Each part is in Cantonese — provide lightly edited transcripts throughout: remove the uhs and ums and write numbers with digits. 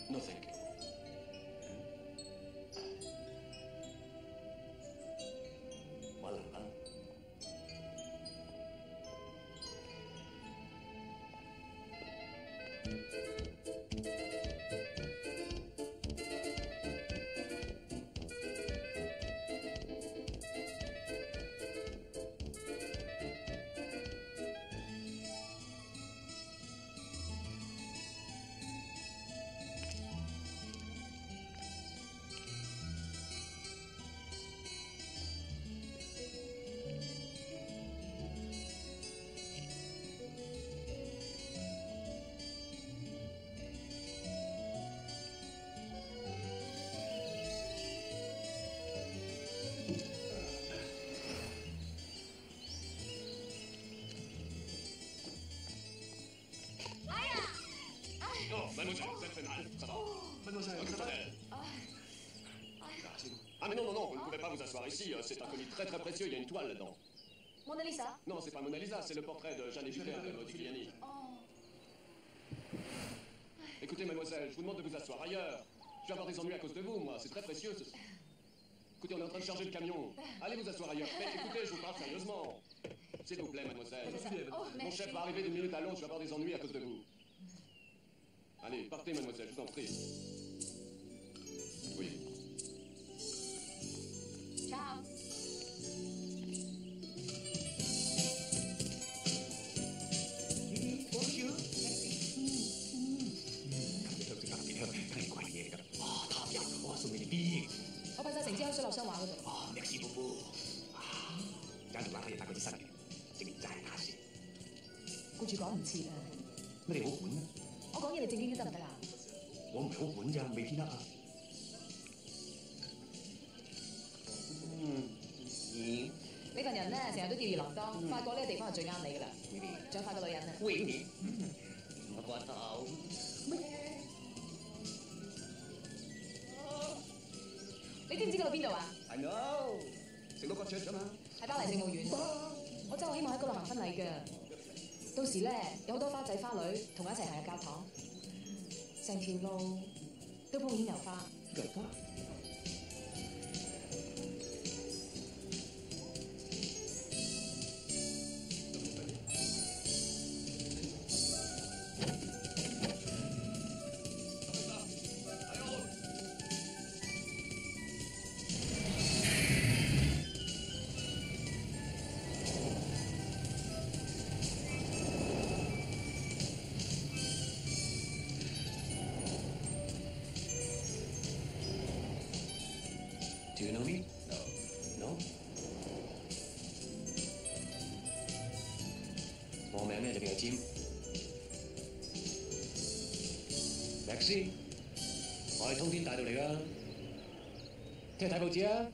No thank you. Malam kan? Oh, mademoiselle, ça fait mal. Ça va. Mademoiselle, ça va. Ah, mais non, non, non, vous ne pouvez pas vous asseoir ici. C'est un colis très très précieux, il y a une toile là-dedans. Mona Lisa? Non, c'est pas Mona Lisa, c'est le portrait de Jeanne Épulaire de Modigliani. Écoutez, mademoiselle, je vous demande de vous asseoir ailleurs. Je vais avoir des ennuis à cause de vous, moi. C'est très précieux. Écoutez, on est en train de charger le camion. Allez vous asseoir ailleurs. Mais écoutez, je vous parle sérieusement. S'il vous plaît, mademoiselle. Mon chef va arriver d'une minute à l'autre, je vais avoir des ennuis à cause de vous. Allez, partez, mademoiselle, je vous en prie. Oui. Ciao. Bonjour.我送俾你啲。 我拜晒成之後水流雙話嗰度。 哦，merci beaucoup。啊，間度冷可以帶嗰啲新嘅，正面齋打先。 顧住講唔切啊！ 乜你好管啊？ 我講嘢你正經啲得唔得啊？ 我唔係好管咋，未天得啊。 你份人咧成日都吊兒郎當，法國呢個地方係最啱你噶啦。仲有法國女人啊！ 喂你，我骨頭。 你知唔知嗰度邊度啊 I know，成個國雀啫嘛。 喺巴黎聖母院。我真係希望喺嗰度行婚禮㗎。到時咧有好多花仔花女同我一齊行入教堂，成條路都鋪滿油花。 油花。Do you know me? No. No? 我名咧就叫尖 ，Maxi， 我係通天大道嚟噶，聽日睇報紙啊！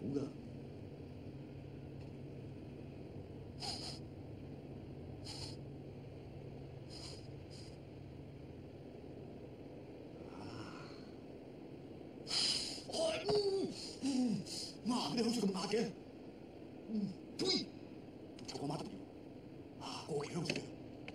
㗎。媽，你好似咁辣嘅，呸！臭過媽都要，過期香水。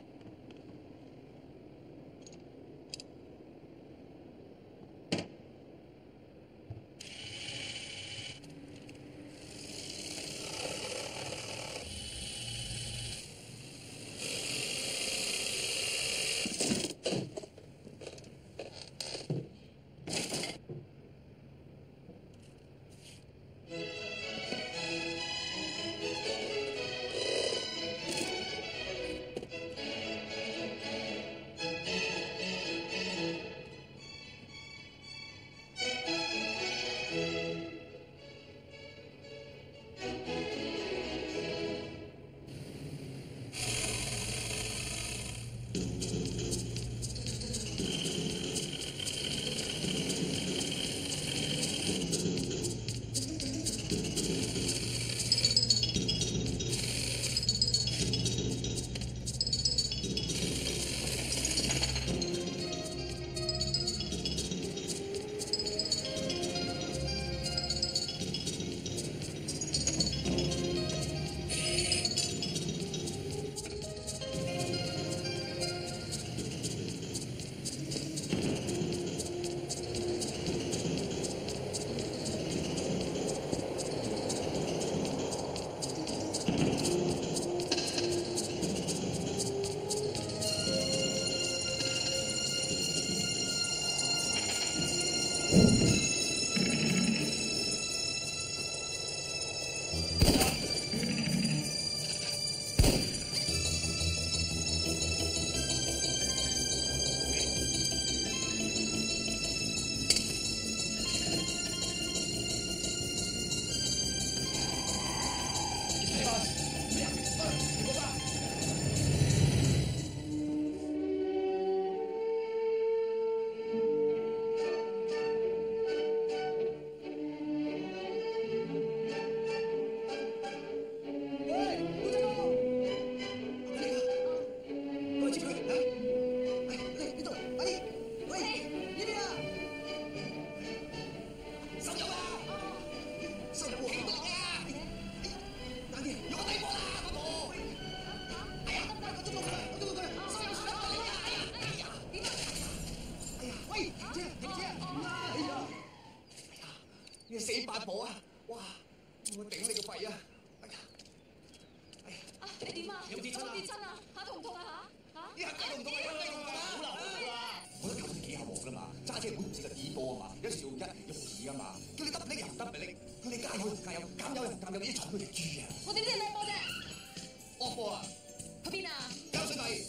死八婆啊！哇！我頂你個肺啊！哎呀！哎呀！ 你點啊？ 有冇跌親啊？ 跌親啊？痛唔痛啊？嚇！ 呢下計都唔痛啊！好啦好啦，我都教你幾下鑊㗎嘛，揸車唔好唔識個耳波啊嘛，有時用一用二啊嘛，叫你得力又唔得力，叫你加油加油，減油又唔減油，你蠢到隻豬啊！ 我點知你咩波啫？ 惡波啊！ 去邊啊？ 交水費。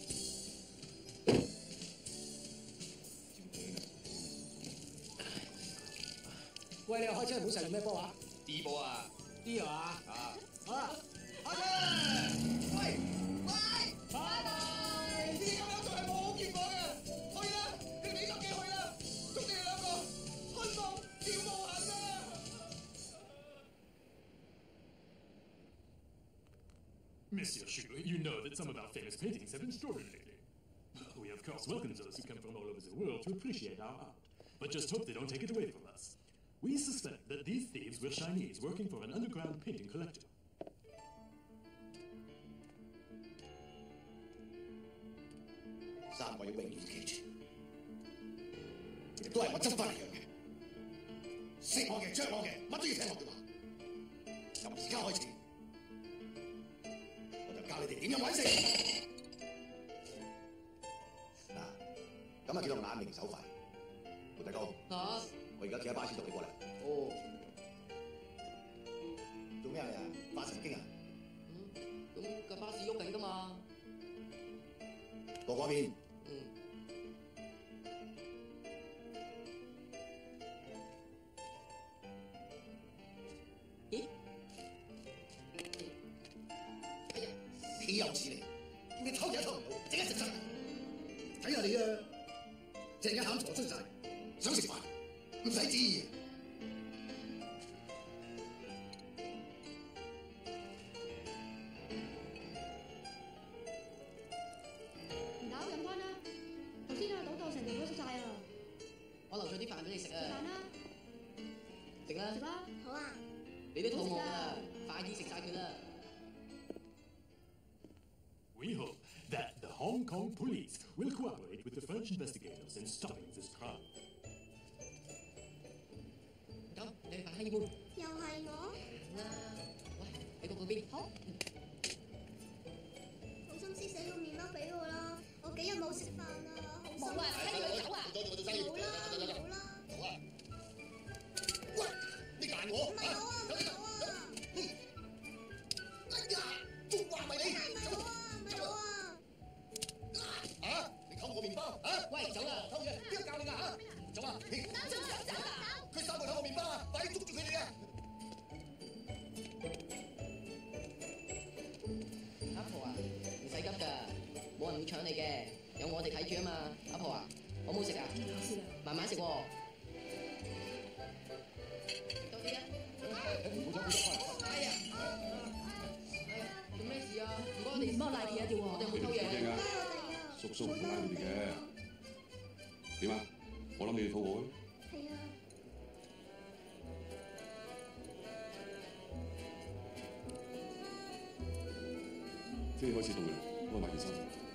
喂，你又開車唔好成日用咩波啊 D 波啊 ？D 係嘛？ 啊！ 好啦， 開車！喂喂，拜拜！呢啲咁樣做係冇好結果嘅，去啦！你俾心機去啦！祝你哋兩個開心笑無痕啊！ Monsieur Shu, you know that some of our famous paintings have been stolen lately. We of course welcome those who come from all over the world to appreciate our art, but just hope they don't take it away from us. We suspect that these thieves were Chinese working for an underground painting collector. 三位永遠記住，亦都係我執翻嚟嘅。識我嘅、着我嘅，乜都要聽我嘅話。由而家開始，我就教你哋點樣揾食。嗱，咁啊叫做眼明手快。胡大哥，我而家企喺巴士度，你過嚟。哦。做咩啊？發神經啊？ 咁架巴士喐緊㗎嘛？ 過嗰邊。 咦？ 哎呀，豈有此理！你偷嘢偷唔到，整一食晒。睇下你啊，隻眼餡鋤出晒，想食飯唔使旨意。 食啦。 好啊。 你都肚餓啦，快啲食晒佢啦。 We hope that the Hong Kong police will cooperate with the French investigators in stopping this crime. 咁，你去扮黑衣妹。 又係我。 啦，喂，你過嗰邊。好。 好心思寫個麵包俾我啦，我幾日冇食飯啦，好心。 冇啊，跟住佢走啊。 好啦，好啦。 好啊。喂，你彈我？ 唔係我啊，唔係我啊。 哎呀，仲話咪你？ 唔係我啊，唔係我啊。 啊！你偷我麵包啊！ 喂，走啦！ 偷嘢，邊個教你㗎嚇？走啊！你走！ 佢三個偷我麵包啊！快啲捉住佢哋啊！ 阿婆啊，唔使急㗎，冇人會搶你嘅，有我哋睇住啊嘛。阿婆啊，好唔好食啊？慢慢食喎。多啲啊！哎呀，做咩事啊？唔該，我哋幫我拉啲啊條喎。 我哋冇偷嘢。 叔叔唔會拉你哋嘅。點啊？我諗你哋肚餓。 係啊。 天氣開始凍啦，開埋件衫。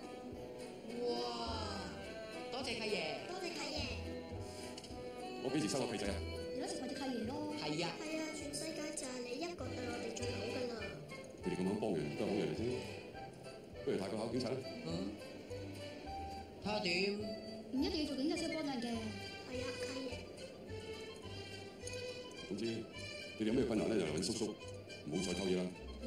哇！多謝契爺。 多謝契爺。 我幾時收個契仔啊？ 你攞食埋隻契爺咯。 係啊。 係啊，全世界就係你一個對我哋最好㗎啦。 佢哋咁肯幫人都係好人嚟啫。不如泰國考警察啦。 睇下點？ 唔一定要做警察先幫人嘅。 係啊，契爺。 總之，你哋有咩困難咧，就嚟揾叔叔，唔好再偷嘢啦。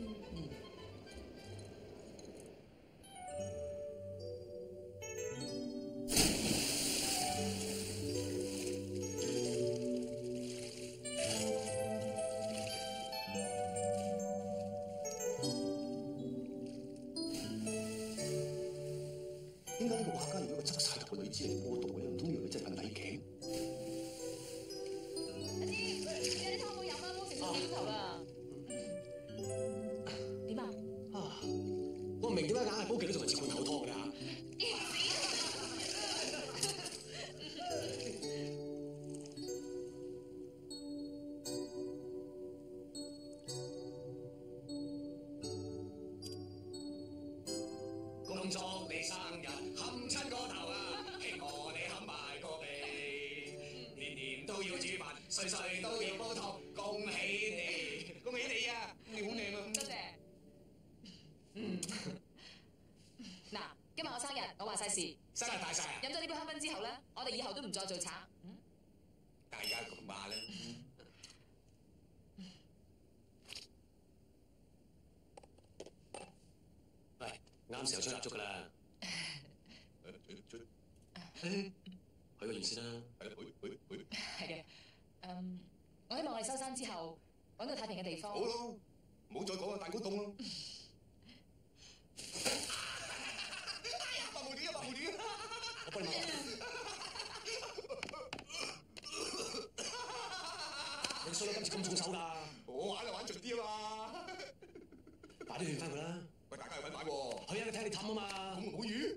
點解呢個畫家用一個側晒頭嘅女子嚟過渡嘅？唔通以為佢真係笨底頸？ 阿芝，你湯冇飲啦，冇食到幾頭啦。點啊？ 我唔明點解硬係煲極都仲係接罐頭湯㗎嚇。 恭祝你生日，冚親個頭啊！希望你冚埋個鼻，年年都要煮飯，歲歲都要煲湯，恭喜你，恭喜你啊！你好靚啊！ 多謝。嗱，今日我生日，我話晒事。 生日大晒啊！ 飲咗呢杯香檳之後咧，我哋以後都唔再做賊。 大家咁話啦。 喂，啱時候吹蠟燭㗎啦。許個願先啦。 係嘅。我希望我哋收山之後揾個太平嘅地方。 好咯，唔好再講啦，大股東咯。哎呀，白毛魚啊，白毛魚！ 我幫你抹。你衰佬今次咁重手㗎？ 我玩就玩盡啲啊嘛！ 快啲勸翻佢啦！ 喂，大家去揾買喎。 係啊，你睇你氹啊嘛。 咁冇魚？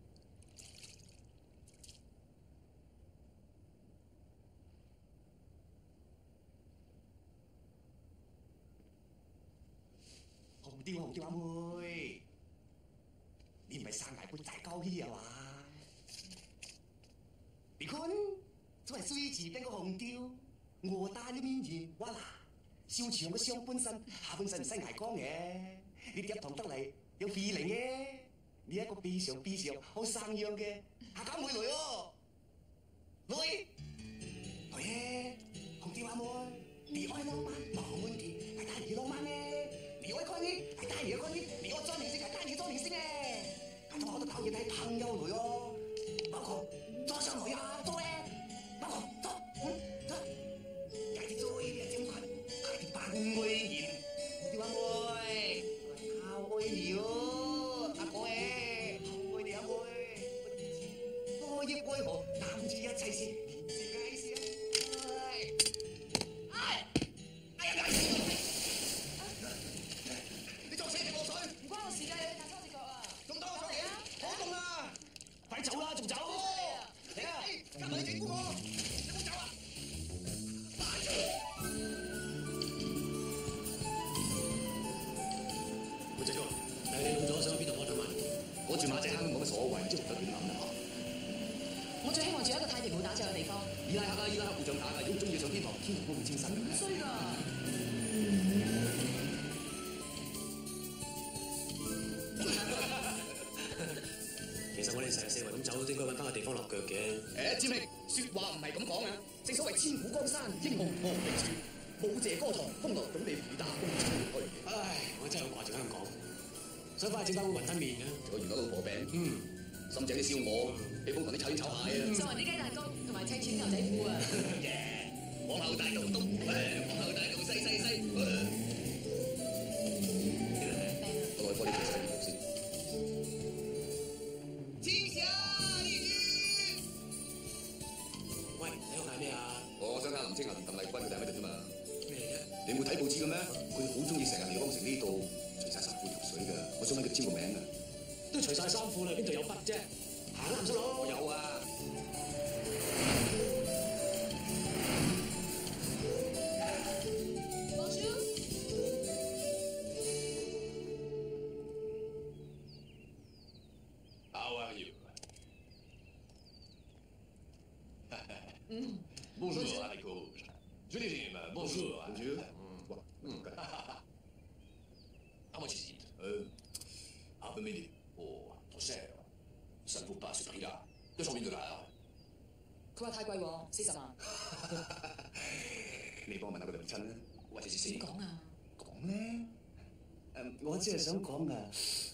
紅雕阿妹，你唔係生大杯大高氣啊嘛？你看，這係水池邊個紅雕，我打你面前，哇啦，小長嘅上半身，下半身唔使捱光嘅，你碟糖得嚟有 feeling 嘅，你一個臂上好生樣嘅，下家妹嚟哦，嚟嘅，紅雕阿妹，你愛浪漫冇問題，係太浪漫咧。你愛看你，係單嘢看你；你愛裝明星，係單嘢裝明星嘅。係同我都討厭睇朋友嚟哦。包括裝上嚟啊，做咧，包括做，做。家己做一點點款，家己扮威嚴。啲話妹，好愛你哦，阿哥誒，好愛你阿妹。多億愛河，擔住一切事，是解事啊。哎呀！ 真係唔得亂諗啦嚇。 我最希望住一個太平冇打仗嘅地方。 伊拉克互相打㗎，如果中意上天堂，天堂都咁清新嘅。 衰㗎！ 其實我哋成日四圍咁走，都應該揾翻個地方落腳嘅。 誒，志明，説話唔係咁講啊！正所謂千古江山，英雄何名傳，舞榭歌堂，風流總理雨打風塵去。 唉，我真係好掛住香港，想翻去整翻碗雲吞麵嘅。 仲有原來老婆餅，深井啲燒鵝，喜歡同啲炒煙炒蟹啊！ 就雲啲雞蛋糕同埋砌串牛仔褲啊！ 耶！皇后大道東，皇后大道西。我攞開呢條細條先。天下列傳。 喂，你喺度嗌咩啊？ 我想睇林青霞同鄧麗君佢哋喺度啫嘛。 咩嚟嘅？ 你冇睇報紙嘅咩？佢哋好中意成日嚟康城呢度，除晒衫褲游水㗎。我想揾佢簽個名啊！ 都除晒衫褲啦，邊度有筆啫？行啦，唔使攞。 我有啊。 Bonjour, haricot rouge. Je les rime. Bonjour. Bonjour. À moitié vite. Un peu mêlé. Oh, trop cher. Ça ne vaut pas ce prix-là. 200 000 $. 佢話太貴喎，40萬。 你幫我問下佢娘親啦，或者是點講啊？ 講咧？我只係想講啊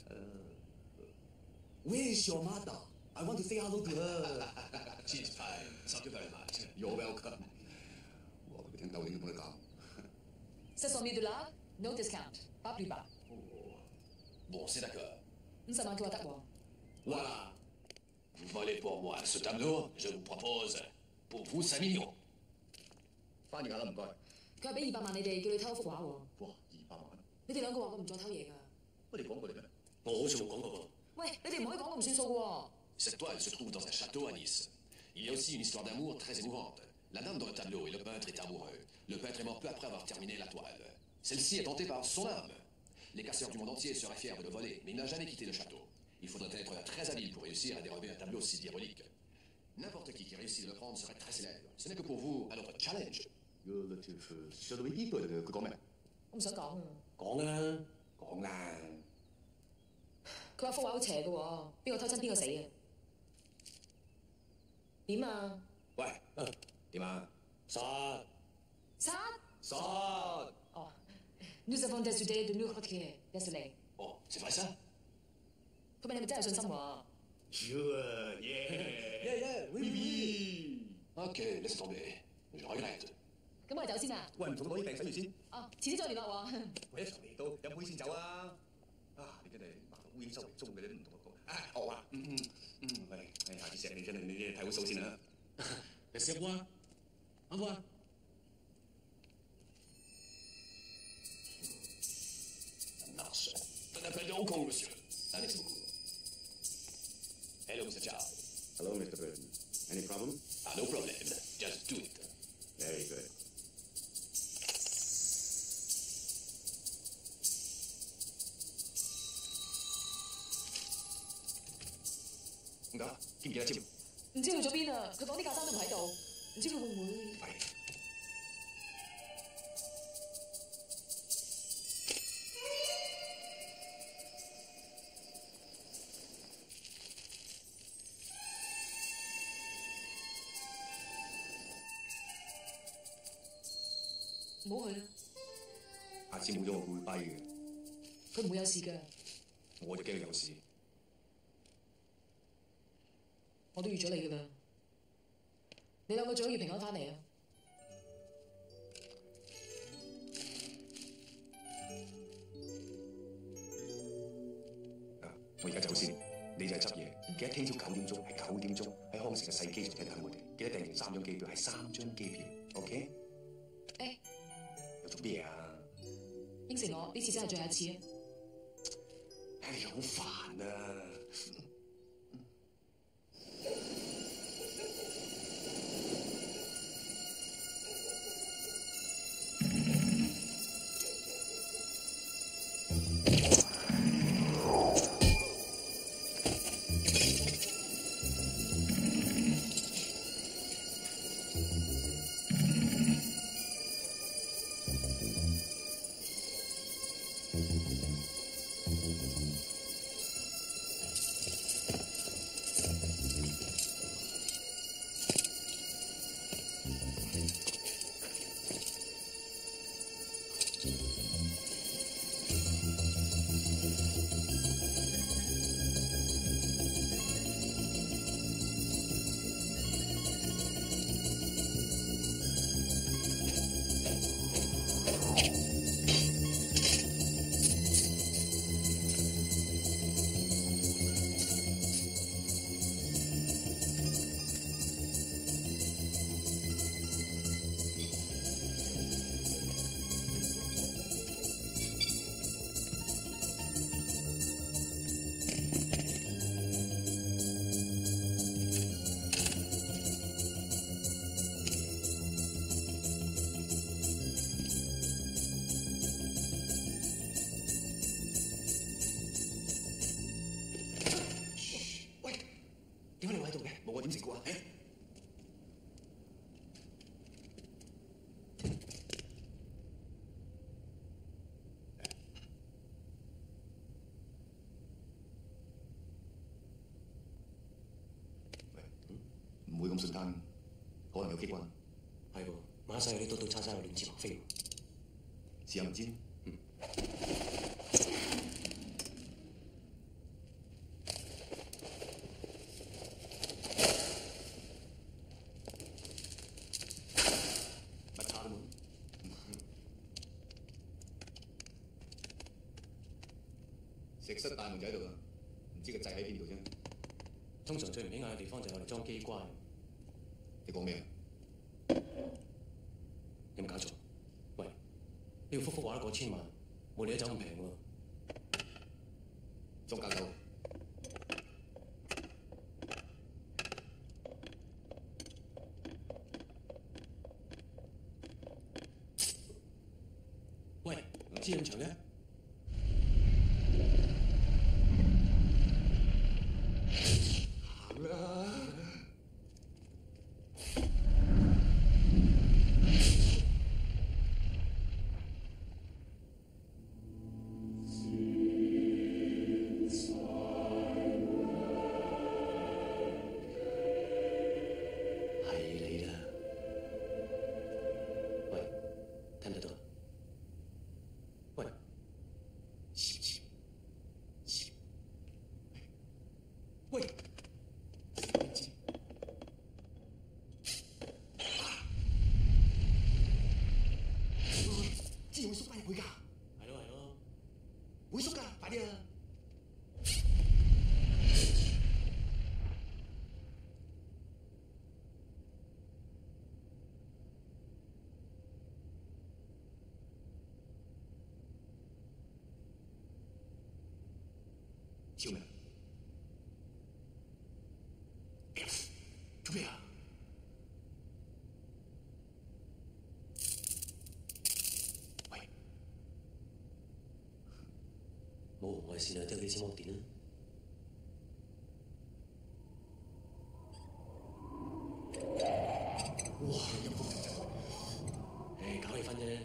，Where's your mother? I want to say hello to her. She's fine. Thank you very much. You're welcome. 我佢聽到你同佢講。 700 000 $, no discount, pas plus bas. Bon, c'est d'accord. 50萬佢話得喎。 Voilà. Vous volez pour moi ce tableau, je vous propose pour vous 5 millions. 翻譯下啦，唔該。 佢話俾200萬你哋，叫你偷一幅畫喎。 哇，200萬！ 你哋兩個話過唔再偷嘢㗎。 乜你講過嚟咩？ 我好似冇講過噃。 喂，你哋唔可以講到唔算數㗎喎。 Cette toile se trouve dans un château à Nice. Il y a aussi une histoire d'amour très émouvante. La dame dans le tableau et le peintre est amoureux. Le peintre est mort peu après avoir terminé la toile. Celle-ci est tentée par son âme. Les casseurs du monde entier seraient fiers de le voler, mais il n'a jamais quitté le château. Il faudrait être très habile pour réussir à dérober un tableau si diabolique. N'importe qui réussit de le prendre serait très célèbre. Ce n'est que pour vous un autre challenge. Relative 上到呢度佢講咩？ 我唔想講啊。 講啦， 講啦。 佢話幅畫好邪㗎喎，邊個偷親邊個死啊？點啊？ 喂，點啊？ 殺！ 哦 Nous avons décidé de nous retirer. Désolé. Oh, c'est vrai ça? 佢問你咪真係有信心喎 ？Sure, yeah, oui. Ok, laisse tomber. Je regrette. 咁我哋走先啊？ 喂，唔同攞啲病洗完先。 哦，遲啲再聯絡喎。 我一場嚟到飲杯先走啊！你真係白烏蠅收為宗嘅，你都唔同我講。好啊，喂，下次錫你真係你睇好數先啦。 Laissez voir. Au revoir. Ça marche. Un appel de Hong Kong, monsieur. Ah, merci beaucoup. Hello, Mr. Charles. Hello, Mr. Burton. Any problem? No problem. Just do it. Very good. 點解？見唔見得簽？ 唔知去咗邊啊？佢講啲架生都唔喺度，唔知佢會唔會？唔好去啦！ 下次冇咗我會跛嘅。 佢唔會有事㗎。 我就驚佢有事。 我都預咗你㗎啦。你兩個最好要平安翻嚟啊！ 我而家走先，你就係執嘢。記得聽朝9點鐘係9點鐘喺康城嘅細機場等我哋。記得訂完3張機票係3張機票 ，OK？ 誒， 又做咩啊？ 應承我呢次真係最後一次啊！ 你好煩啊！ 點解你會喺度嘅？冇我點食過啊？唔會咁瞬間，可能有機關。 係喎，馬世有啲刀刀叉叉又亂刺橫飛喎。 試下唔知。石室大門就喺度啦，唔知個掣喺邊度啫。 通常最唔起眼嘅地方就係我哋裝機關。 你講咩啊？ 有冇搞錯？喂，呢個幅畫都過千萬，冇理得走咁平喎。 莊教授， 喂，唔知咁長嘅？ 知會縮翻入去㗎。 係咯， 會縮㗎，快啲啊！照明。做咩啊？ 冇紅外線啊，都有啲閃光電啦。 哇！有風陣陣， 搞氣氛啫，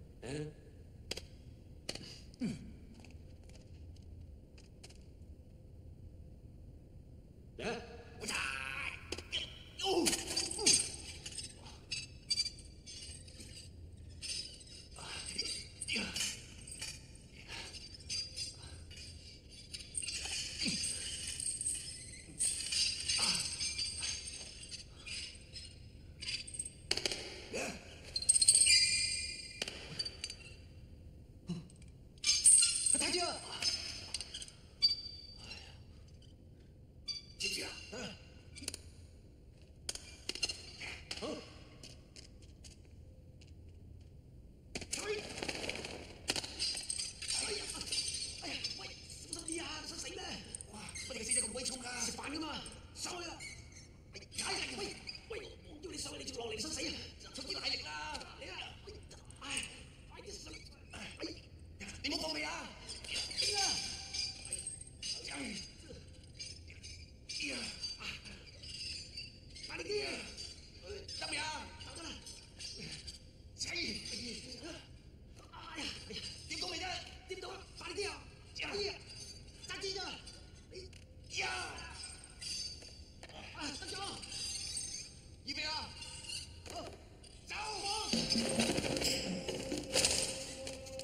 嚟啊！ 我踩！睇住啊！接住啊！好。喂，小心啲啊！想死咩？哇！乜你個死仔咁鬼重㗎？食飯㗎嘛，上去啦！喂，我叫你上去，你仲落嚟想死啊？出啲大力啦！嚟啊！快啲上！你冇放未啊？快啲啲！得未啊？得啦！掂到未啫？掂到啦！快啲啊！揸支咋？得咗！預備啊！走！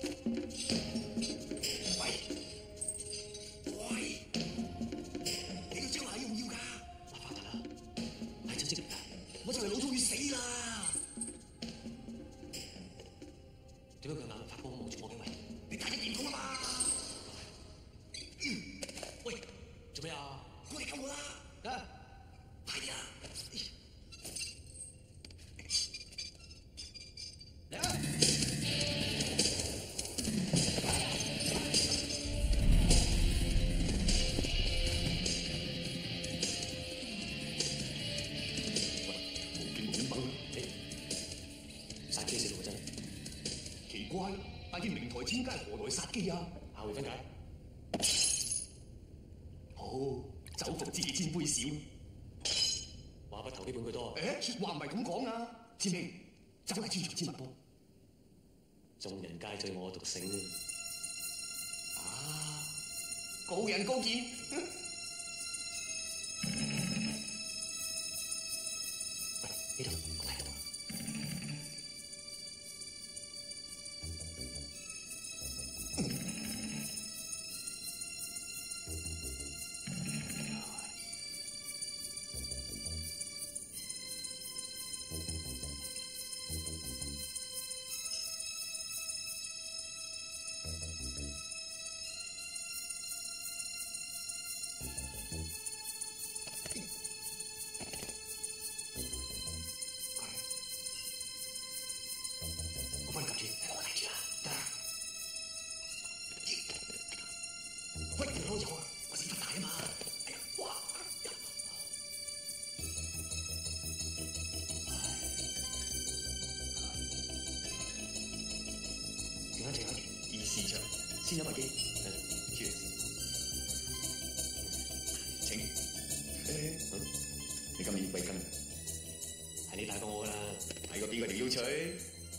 發哥望住我嘅喂， 你大隻點講啊嘛？ 喂，做咩啊？ 過嚟救我啦！ 啊！ 快啲啊！ 嚟啊！殺機死到真， 奇怪，帶件名台千佳何來殺機啊？ 下回分解。 好，酒逢知己千杯少。 話不投機半句多。 説話唔係咁講啊！千兄，酒係專長之物噃。 眾人皆醉我獨醒啊！高人高見。 喂，呢度我睇到。 先飲埋機。Cheers。請。你今年貴庚？ 係你大過我㗎啦。 睇過邊個條腰脆？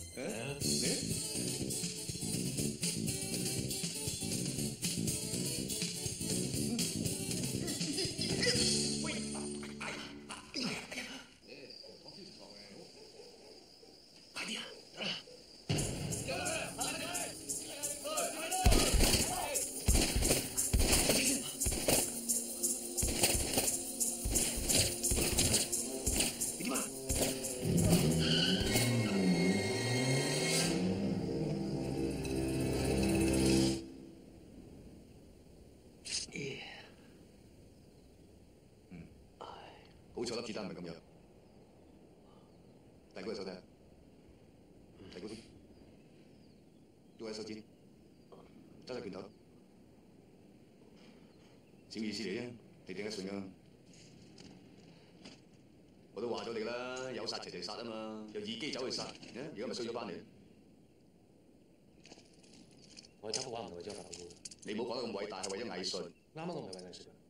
好彩粒子彈唔係咁樣，大哥嘅手睇下，大哥啲，都係手指，揸晒拳頭，小意思嚟啫，你頂得順㗎。我都話咗你啦，有殺齊齊殺啊嘛，由耳機走去殺，而家咪衰咗翻嚟。 我哋執幅畫唔係為咗發佈， 你唔好講得咁偉大，係為咗藝術。 啱啱我唔係為藝術㗎。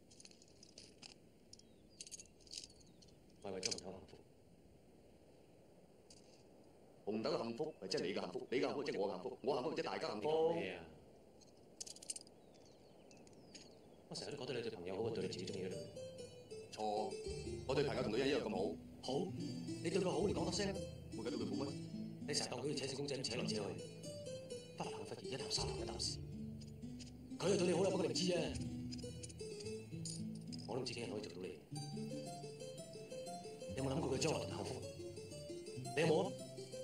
我係為咗紅豆幸福。 紅豆嘅幸福係即係你嘅幸福，你嘅幸福即係我嘅幸福，我幸福即係大家幸福。 咩啊？我成日都覺得你對朋友好過對你自己中意嘅女。 錯，我對朋友同女人一樣咁好。 好，你對佢好，你講多聲。 我而家對佢好乜？ 你成日當佢好似扯線公仔咁扯來扯去，忽冷忽熱，一啖沙糖一啖屎。佢係對你好啦，不過你唔知啫。我都唔知幾人可以做到你。你有冇諗過佢將來同幸福？你有冇啊？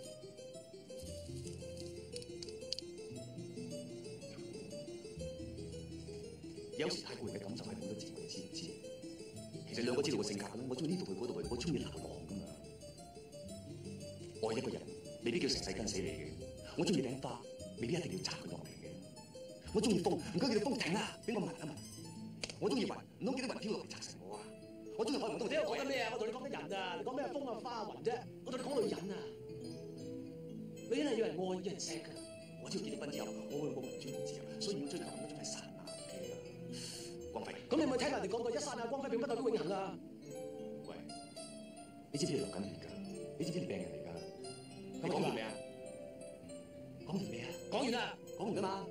有時太過人嘅感受係好多字，我哋知唔知？其實兩個知道個性格啦，我中意呢度去嗰度去，我中意流浪噶嘛。愛一個人未必叫成世跟死你嘅，我中意頂花，未必一定要摘佢落嚟嘅。我中意風，唔該叫到風停啦，俾我聞一聞。我中意雲，唔通叫啲雲飄落嚟砸實我啊！我中意海唔通。 你講緊咩啊？我同你講緊人啊！你講咩風啊花雲啫？我同你講女人啊！女人係要人愛，要人錫㗎。 我知道結咗婚之後，我會冇人追唔自由，所以要追求咁一種係剎那嘅光輝。 咁你咪聽人哋講過一剎那光輝並不代表永恆啊！ 喂，你知唔知你流緊血㗎？你知唔知你病人嚟㗎？你講完未啊？講完未啊？ 講完啦， 講完㗎嘛？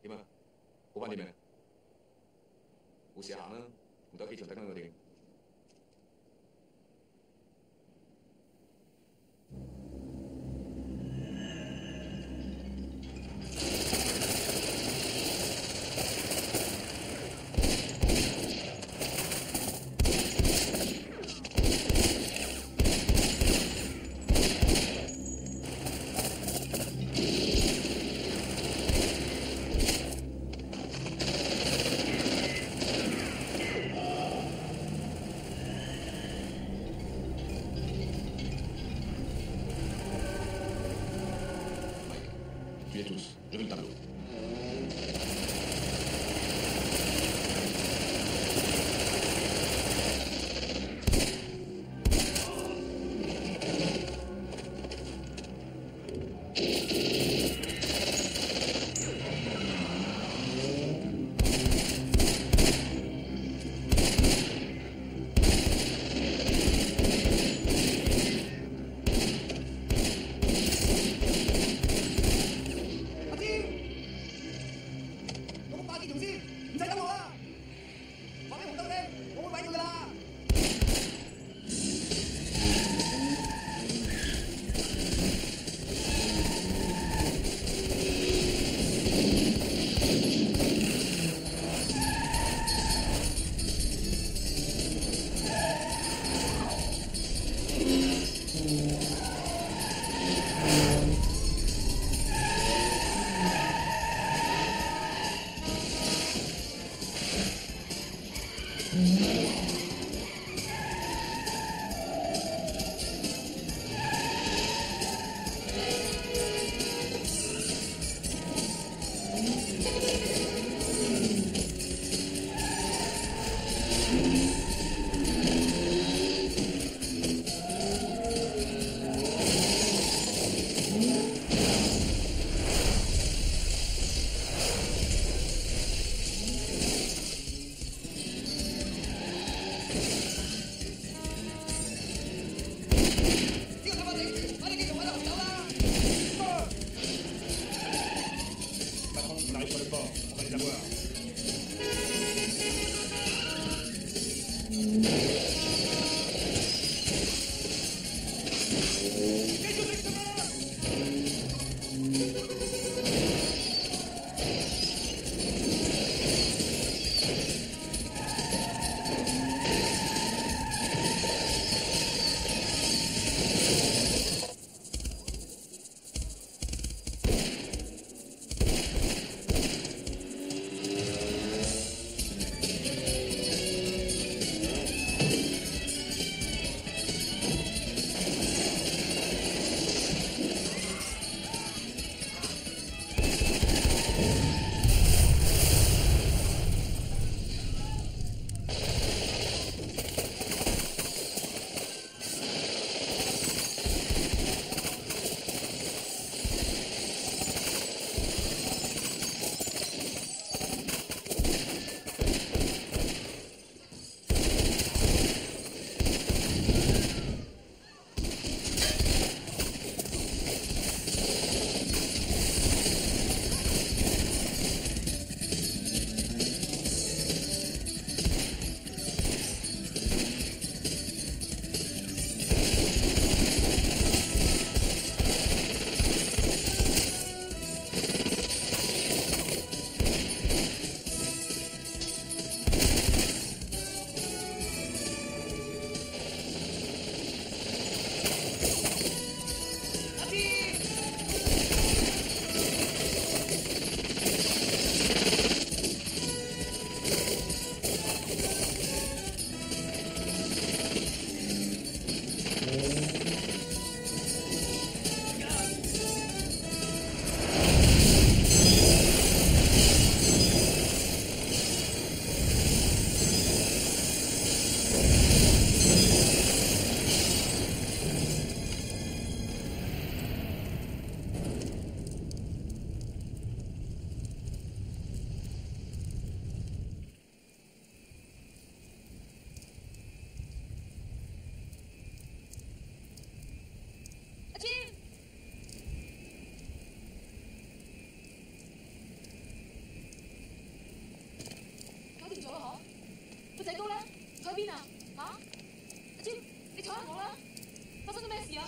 點啊？好翻啲未？冇事行啦，唔到機場等緊我哋。Suivez tous, je veux le tableau.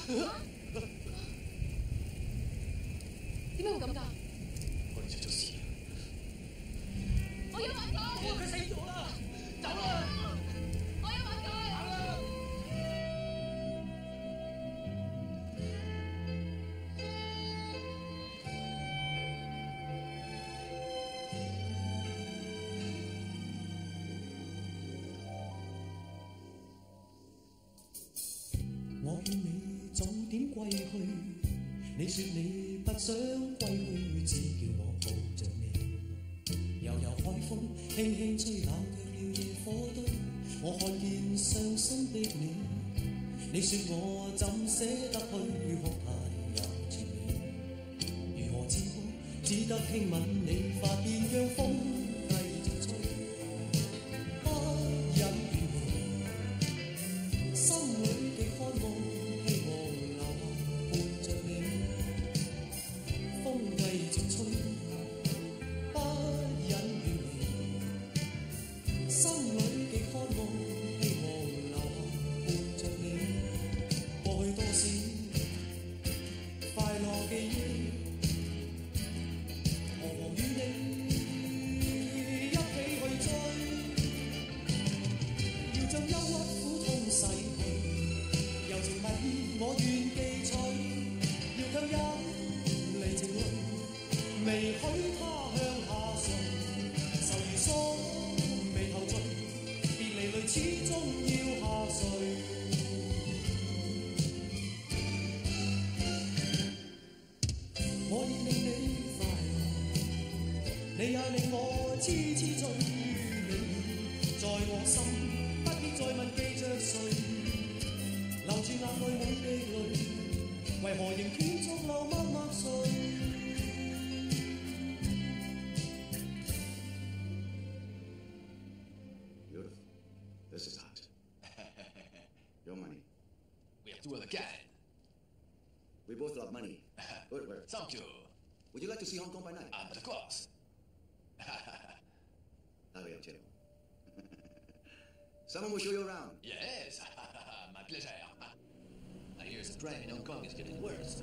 點解會咁㗎？ 我哋出咗事。 我要揾佢！ 佢死咗啦！走啦！ 我要揾佢！ 我勸你早點歸去，你說你不想歸去，只叫我抱着你。悠悠海風輕輕吹冷卻了野火堆，我看見傷心的你，你說我怎捨得去哭態也絕美，如何止哭，只得輕吻你髮邊，讓風繼續吹，不忍遠離，心裏極渴望，希望留下伴着你，風繼續吹，不忍遠離，心裏極渴望，希望留下伴着你，過去多少快樂記憶，何妨與你一起去追，要將憂鬱苦痛洗去，柔情蜜意我願記取，要強忍離情淚，未許他向下垂，愁如鎖眉頭聚，別離淚始終要下垂。我要令你快樂，你也令我痴痴醉你，在我心不必再問記着誰，流住眼內滿的淚，為何仍斷續流默默睡 ？Beautiful. This is hot. Your money. We have to it again. We both love money. Good work. Thank you. Would you like to see Hong Kong by night? But of course. 那個有錢。Someone will show you around. Yes. My pleasure. I hear the crime in Hong Kong is getting worse.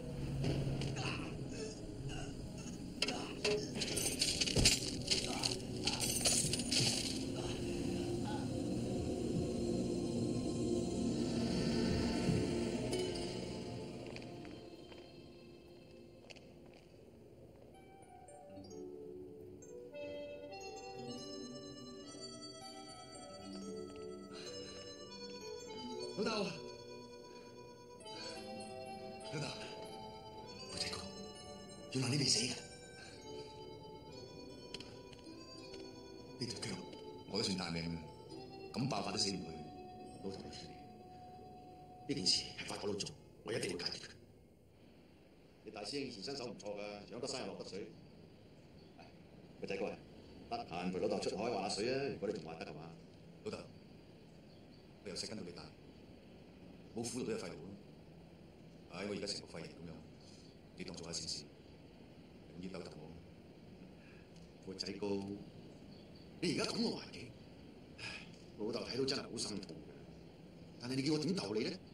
老豆， 老豆，我仔哥， 原來你未死㗎？ 呢條腳我都算大命啦，咁爆發都死唔去。老豆，呢件事係法國佬做，我一定會解決佢。你大師兄以前身手唔錯㗎，養得山又落得水。個仔哥啊，得閒陪老豆出海滑下水啊！如果你仲滑得係嘛？ 老豆，我由細跟到你大，冇苦勞都有費勞咯。唉，我而家成個廢人咁樣，你當做下善事，永遠鬥得我。 個仔哥，你而家咁嘅環境，我老豆睇到真係好心痛嘅。但係你叫我點鬥你咧？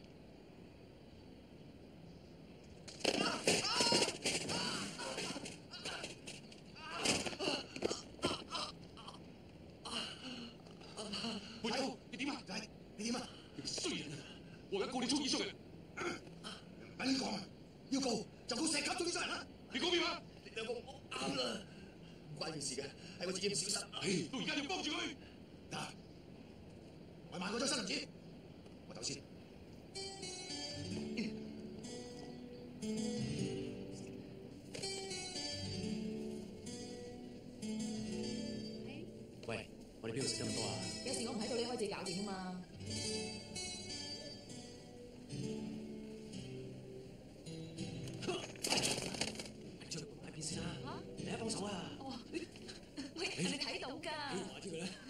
沒有，你點啊？你點啊？你個衰人啊！我而家告你蓄意傷人。 唔係你講啊，要告就告石級中啲傷人啦！ 你講咩話？ 你兩個唔好啱啦，唔關佢事嘅，係我自己唔小心。 到而家要幫住佢。 嗱，我買過張新銀紙，我走先。 喂，我哋邊度食得咁多啊？ 有時我唔喺度，你可以自己搞掂啊嘛。 你出去喺邊先啦？你一幫手啊！ 哦，喂，人哋睇到㗎。 埋啲佢咧。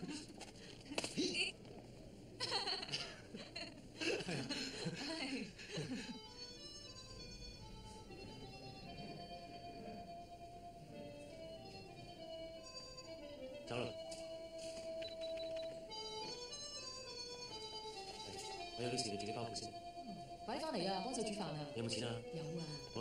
走啦！我有啲事你自己翻屋企先。 快翻嚟啊，幫手煮飯啊！ 有冇錢啊？ 有啊。 好。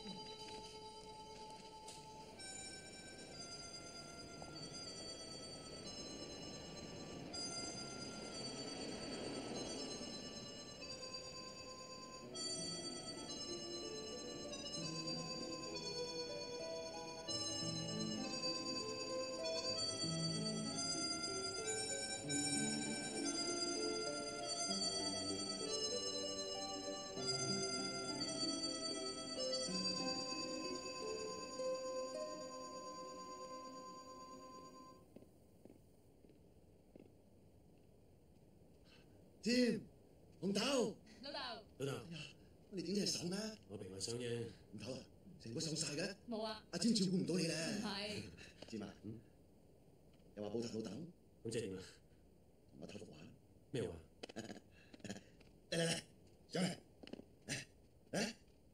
添，紅豆， 老豆， 老豆， 你點隻手咩？ 我病患傷啫。 唔頭啊，成個瘦晒嘅。 冇啊。 阿詹照顧唔到你咧。 唔係。 詹啊，又話報答老豆， 咁即係點啊？ 同我偷幅畫。 咩畫？ 嚟，上嚟，嚟。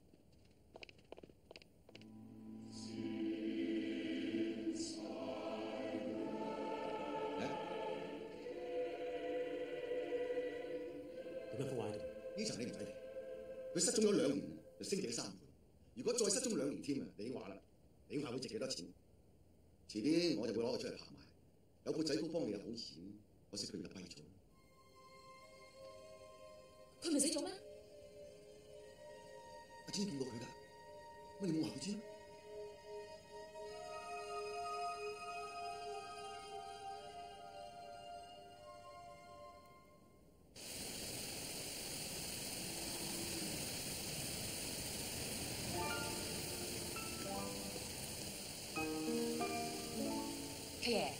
點解幅畫喺度？ 呢層你唔使嚟，佢失蹤咗2年，就升值咗3倍。如果再失蹤2年添啊，你已經話啦，你塊會值幾多錢？遲啲我就會攞佢出嚟拍賣，有個仔高幫你又好錢，可惜佢而家跛咗。 佢唔係死咗咩？ 阿詹見過佢㗎，乜你冇話佢知咩？ 契爺，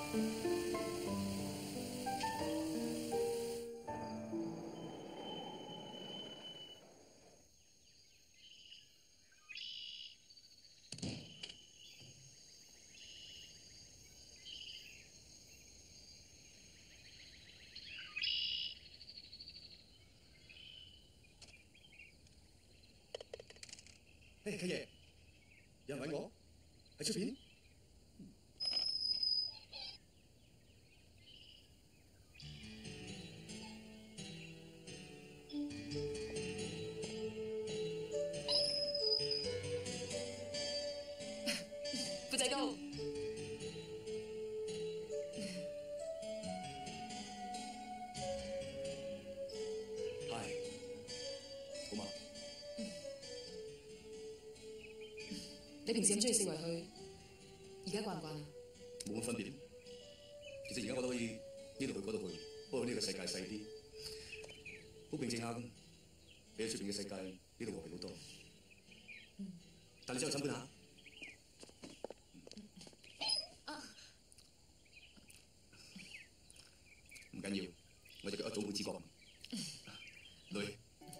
嘿，契爺，有人揾我喺出邊。 副仔高。 係，好嘛？ 你平時咁中意四圍去，而家慣唔慣啊？ 冇乜分別。其實而家我都可以呢度去嗰度去，不過呢個世界細啲，好平靜下咁，比起出邊嘅世界呢度和平好多。但你走去參觀下。唔緊要，我隻腳一早冇知覺。女，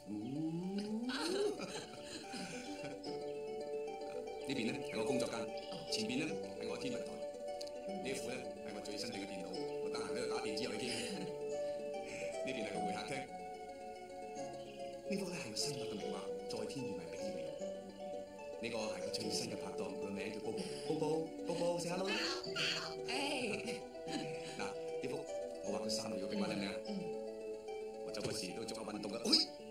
呢邊咧係我工作間，前邊咧係我天文台，呢一副咧係我最新訂嘅電腦，我得閒喺度打電子遊戲機。呢邊係個會客廳，呢幅咧係我新畫嘅名畫《在天與地比美》。呢個係我最新嘅拍檔，佢個名叫寶寶，say hello。嗱，呢幅我畫佢3個月嘅壁畫，得唔得啊？我走嗰時都做下運動㗎。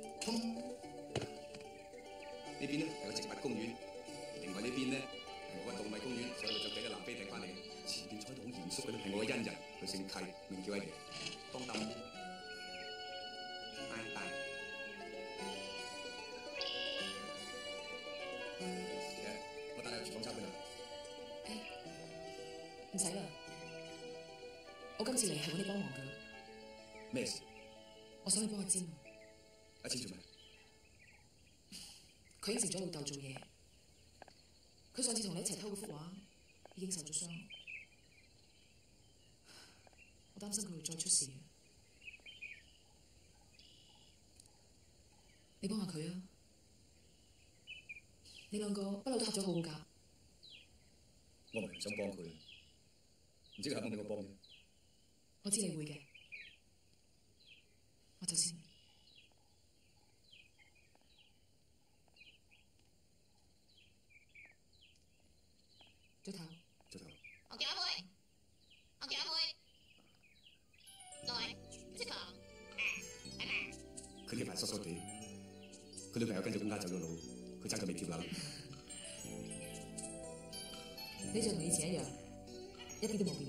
呢邊咧係個植物公園，另外呢邊咧係我個動物公園，所以我就俾隻南非訂翻嚟。前邊坐喺度好嚴肅嘅咧係我嘅恩人，佢姓契，名叫阿爺，當擔。我帶你入廚房參觀啦。 唔使啦，我今次嚟係揾你幫忙㗎。 咩事？ 我想你幫我煎。 阿千做咩？ 佢應承咗老豆做嘢，佢上次同你一齊偷嗰幅畫已經受咗傷，我擔心佢會再出事。你幫下佢啊！你兩個不嬲都合咗好好㗎。 我唔係唔想幫佢，唔知佢肯唔肯俾我幫啫。 我知你會嘅，我走先。早唞。 早唞。 我叫阿妹，我叫阿妹，來食飯。 佢呢排疏疏地， 佢女朋友跟住公家走咗路，佢爭在未跳樓。 你就同以前一樣，一啲都冇變。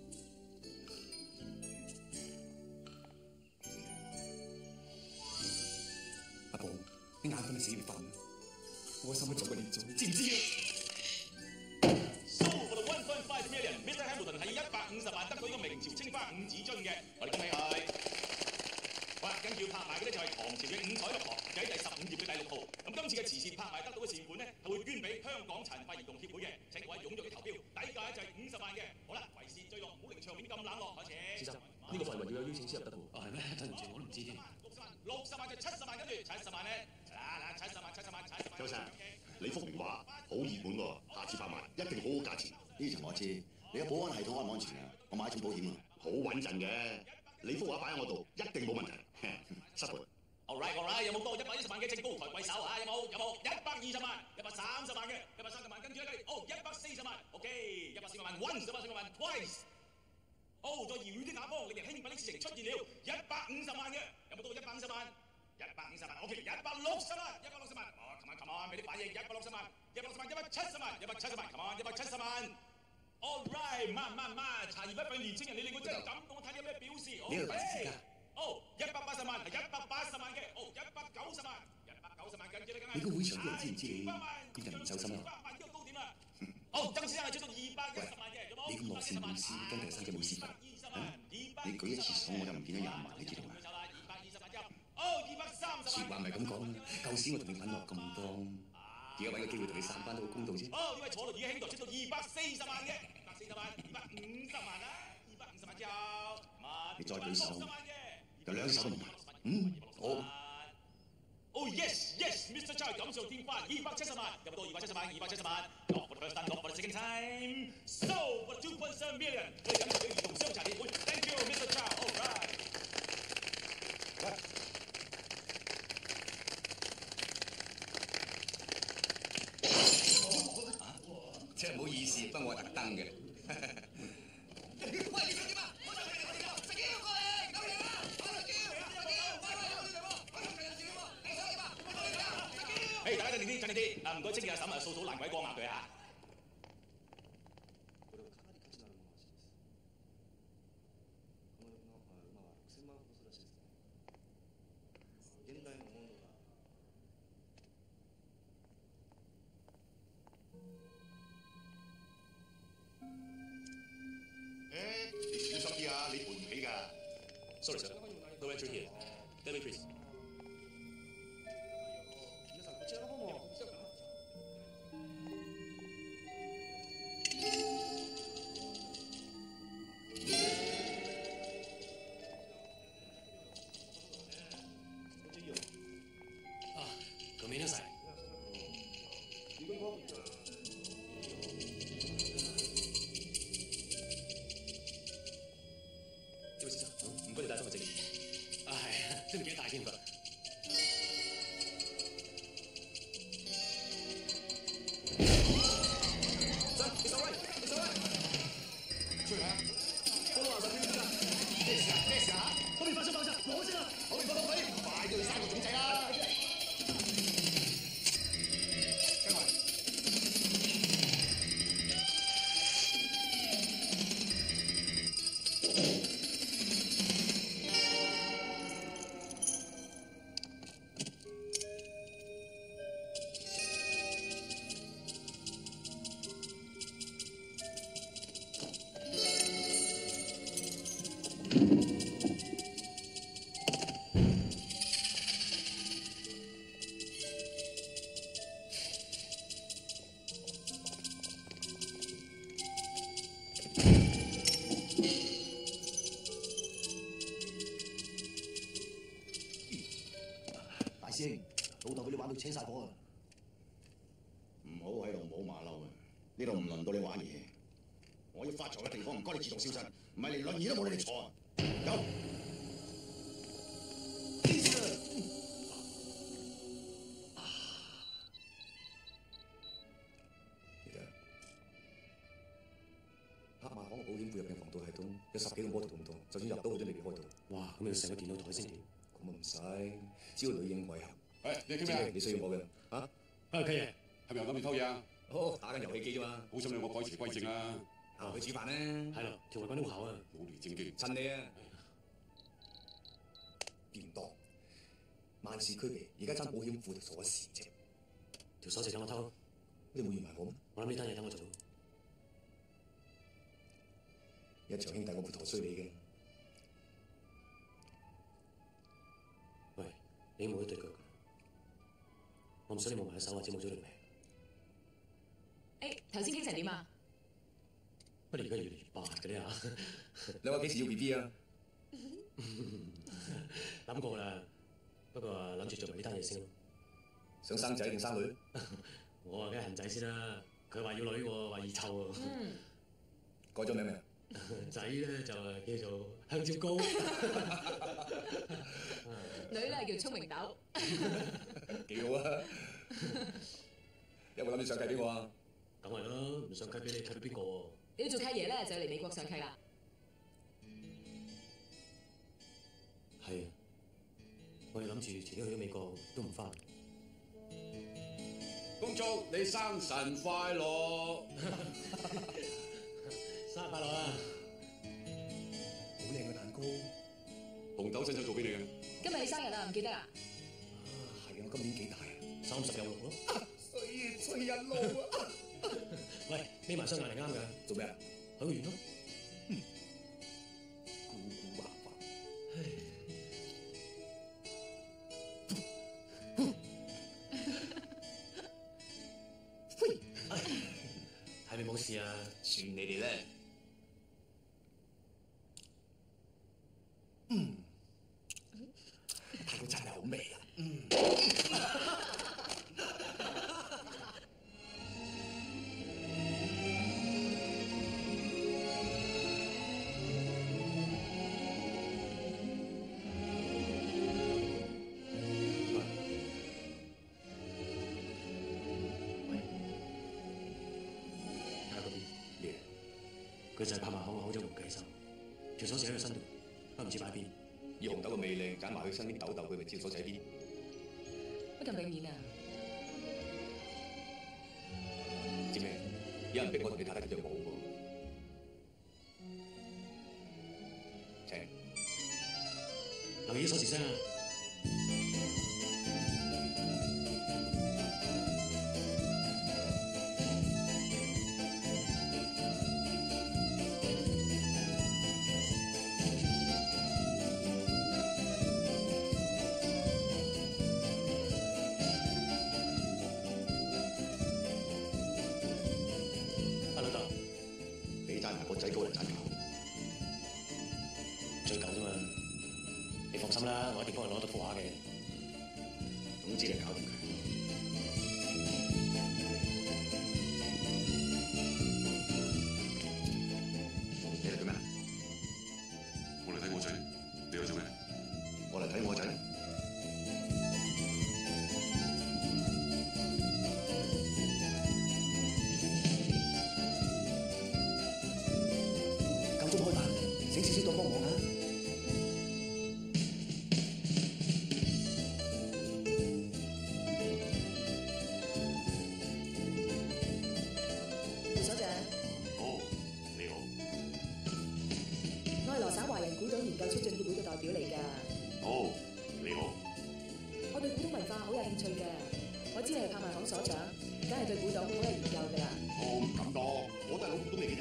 阿婆，你眼瞓你死要瞓，我心都做過裂咗，知唔知啊 ？So for the 1.5 million，Mr. Hamilton 係150萬得到呢個明朝青花五子樽嘅，我哋恭喜佢。好啦，跟住要拍賣嘅咧就係唐朝嘅五彩玉堂，就喺第15頁嘅第6號。咁今次嘅慈善拍賣得到嘅善款咧，係會捐俾香港殘廢兒童協會嘅，請各位踴躍啲投標，底價咧就係50萬嘅。好啦，為時最樂，唔好令場面咁冷落，開始。 先生，呢個範圍要有邀請先入得喎。 哦，係咩？對唔住，我都唔知添。60萬就70萬，跟住70萬咧，嗱70萬。 周生，你福明話好熱門喎，下次拍賣一定好好價錢。呢層我知，你嘅保安系統安唔安全啊？我買一重保險啊，好穩陣嘅。你幅畫擺喺我度，一定冇問題。失陪。 All right， 有冇多120萬嘅正高抬貴手啊？有冇？120萬、130萬嘅，130萬，跟住咧，140萬 ，OK，140萬 ，140萬 ，twice。再遙遠的那方，令人興奮的事情出現了，150萬嘅，有冇到150萬？150萬 ，OK，160萬，160萬，come on， 俾啲反應，160萬，170萬，come on，170萬。All right， 慢，茶餘不費年青人，你令我真係感動，我睇你有咩表示？ 你係來自㗎 ？180萬係180萬嘅，190萬，190萬，跟住你梗係。 你個會場啲人知唔知你邊人唔走心啊？ 曾先生係出到210萬嘅，有冇？ 你咁樂善好施，跟第三隻冇事發。 你舉一次手我就唔見咗20萬，你知道嘛 ？230萬。 説話唔係咁講啦，舊時我同你揾落咁多，而家揾個機會同你散翻到個公道啫。 呢位坐輪椅嘅兄台出到240萬嘅，240萬，250萬啦，250萬之後， 你再舉手，就2手都唔埋。 好。 Oh yes，Mr. Chow 錦上添花，270萬，有冇到270萬？270萬 ，Not for the first time， not for the second time。So for 2.7 million， 我哋感謝兒童傷殘協會 ，Thank you，Mr. Chow。All right。 真係唔好意思，不過我係特登嘅。 喂，你想點啊？我就係你食蕉過嚟，夠嘢啦！我食蕉，你想點啊？ 大家鎮定啲，唔該，清潔阿嬸掃掃爛鬼光壓佢嚇。 你小心啲啊！你賠唔起㗎。 Sorry sir, no entry here. Debit please. ごめんなさい。 呢位先生，唔該你帶身份證。係，都唔記得帶添㗎。你走位，出嚟啊！幫我話曬邊啦！咩事啊？嗰邊發生爆炸，冇聲啦！嗰邊發到鬼，快啲去3個總掣啦！跟埋。 大師兄，老豆俾你玩到車晒火啊！唔好喺度冇馬騮啊！呢度唔輪到你玩嘢。我要發財嘅地方，唔該你自動消失，唔係連輪椅都冇你哋坐啊！走！ 拍賣行嘅保險庫入邊防盜系統有10幾個摩托咁多，就算入到去都未必開到。 哇！咁你成個電腦台先掂？ 咁啊唔使，只要女應為合， 喂，你傾咩啊？ 你需要我嘅嚇？ 啊，契爺， 係咪又諗住偷嘢啊？ 哦，打緊遊戲機啫嘛。 好心你我改邪歸正啊！ 啊，去煮飯咧。 係咯，條圍軍都好考啊。 老嚟正經， 趁你啊！便當，萬事俱備，而家爭保險庫條鎖匙啫。 條鎖匙等我偷， 你冇預埋我咩？ 我諗呢單嘢等我做。 一場兄弟我會陀衰你嘅。 喂，你冇一對腳㗎，我唔想你冇埋一手或者冇咗條命。 誒，頭先傾成點啊？ 不過而家越嚟越白嘅咧嚇。 你話幾時要 B B 啊？ 諗過啦，不過諗住做埋呢單嘢先咯。 想生仔定生女？ 我啊梗係恨仔先啦，佢話要女喎，話易湊喎。 改咗名未？ 仔咧就叫做香蕉糕， 女咧叫聰明豆。 幾好啊！有冇諗住上契俾我啊？ 梗係啦，唔上契俾你契俾邊個喎？ 你要做契爺咧，就要嚟美國上契啦。 係啊，我哋諗住遲啲去咗美國都唔翻。 恭祝你生辰快樂！ 生日快樂啊！ 好靚嘅蛋糕， 紅豆親手做俾你嘅。 今日你生日啊，唔記得啊？ 係啊！我今年幾大啊 ？30有6咯。 衰人路啊！ 喂，眯埋雙眼係啱㗎。 做咩啊？ 許個願咯。 古古惑惑。 係咪冇事啊？ 算你哋咧。蛋糕真係好味啊！ 佢就係拍埋口口咗唔計手，條鎖匙喺佢身度，都唔知擺邊。 以紅豆嘅魅力揀埋佢身邊豆豆，佢咪知鎖匙喺邊？ 乜咁俾面啊？ 知咩？有人逼我同你太太結咗舞喎。請留意鎖匙聲啊！ 仔高人賺夠， 最舊啫嘛。你放心啦，我一定幫你攞到幅畫嘅。 總之你搞掂佢。你嚟做咩？ 我嚟睇我仔，你去做咩？ 我嚟睇我仔。請少少多幫忙啊！ 副所長， 哦，你好。 我係羅省華人古董研究促進協會嘅代表嚟㗎。 哦，你好。 我對古董文化好有興趣㗎。我知你係拍賣行所長，梗係對古董好有研究㗎啦。 我唔敢當，我都係老古董嚟嘅啫。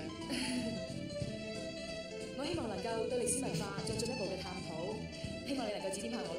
我希望能夠對歷史文化作進一步嘅探討，希望你能夠指點下我啦。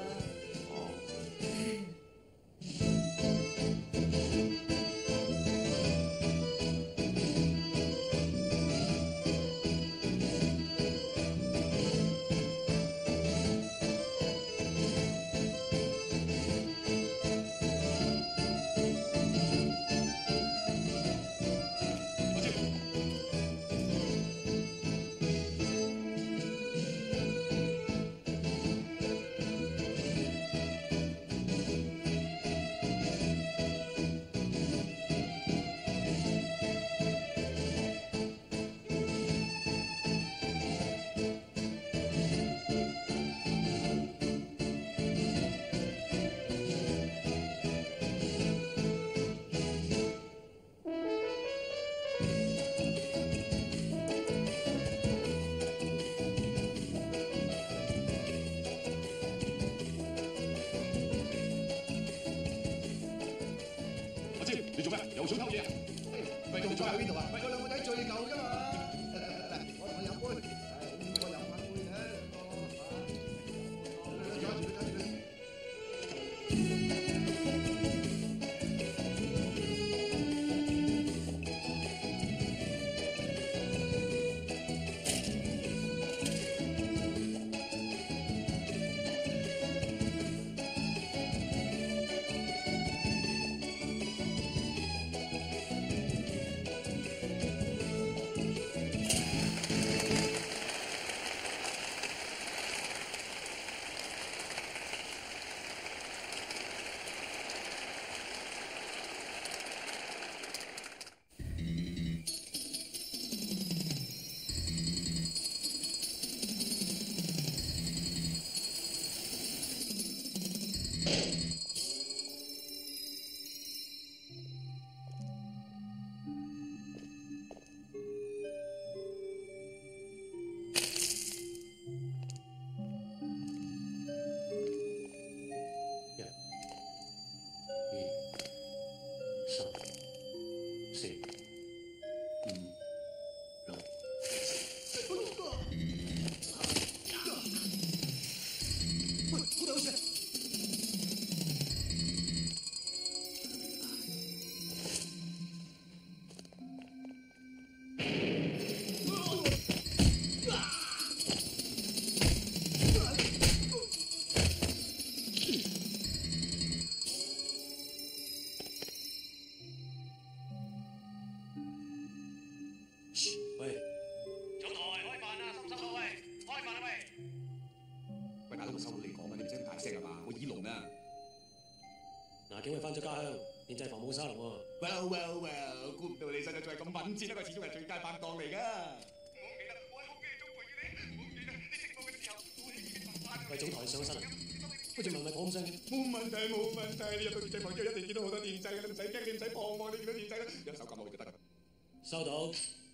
警佢翻咗家鄉，電製房冇沙龍喎。 Well， 估唔到你細個仲係咁敏捷，不過始終係最佳拍檔嚟㗎。我唔記得，我喺好幾日中陪住你，我唔記得你直播嘅時候，我已經發翻。 喂，總台上咗身啊！好似問咪講咁聲。 冇問題，冇問題。你入到電製房之後一定見到好多電掣嘅，你唔使驚，你唔使望我，你見到電掣啦，一手撳落去就得㗎。 收到。